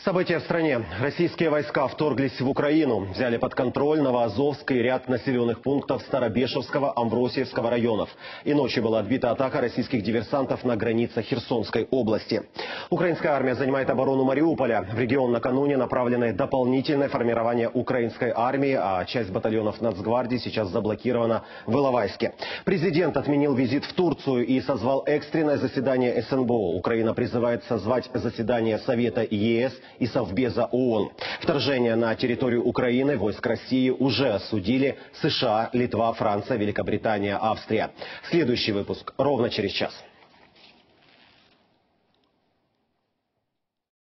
События в стране. Российские войска вторглись в Украину, взяли под контроль Новоазовск и ряд населенных пунктов Старобешевского, Амвросиевского районов. И ночью была отбита атака российских диверсантов на границах Херсонской области. Украинская армия занимает оборону Мариуполя. В регион накануне направлены дополнительное формирование украинской армии, а часть батальонов Нацгвардии сейчас заблокирована в Иловайске. Президент отменил визит в Турцию и созвал экстренное заседание СНБО. Украина призывает созвать заседание Совета ЕС и Совбеза ООН. Вторжение на территорию Украины войск России уже осудили США, Литва, Франция, Великобритания, Австрия. Следующий выпуск ровно через час.